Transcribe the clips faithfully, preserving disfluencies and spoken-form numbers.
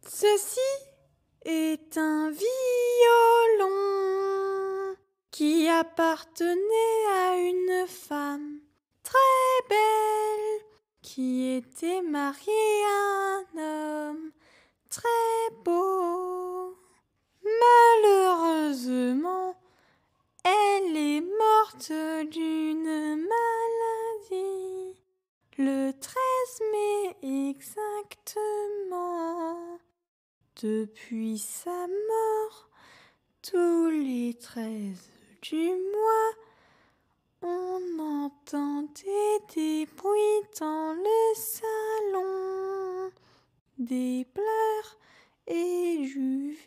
Ceci est un violon qui appartenait à une femme très belle qui était mariée à un homme très beau. Malheureusement, elle est morte d'une maladie le treize mai exactement. Depuis sa mort, tous les treize du mois, on entendait des bruits dans le salon, des pleurs et du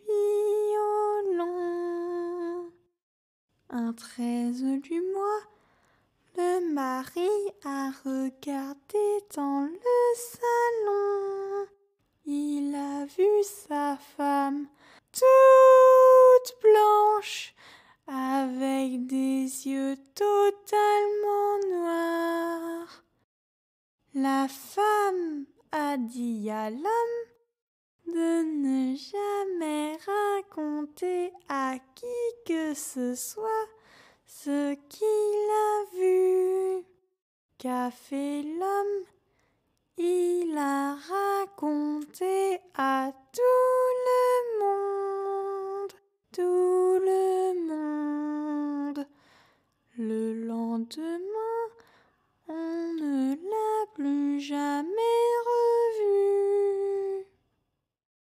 violon. Un treize du mois, le mari a regardé dans le salon. Il a vu sa femme toute blanche, avec des yeux totalement noirs. La femme a dit à l'homme de ne jamais raconter à qui que ce soit ce qu'il a vu. Qu'a fait l'homme? Il a raconté à tout le monde, tout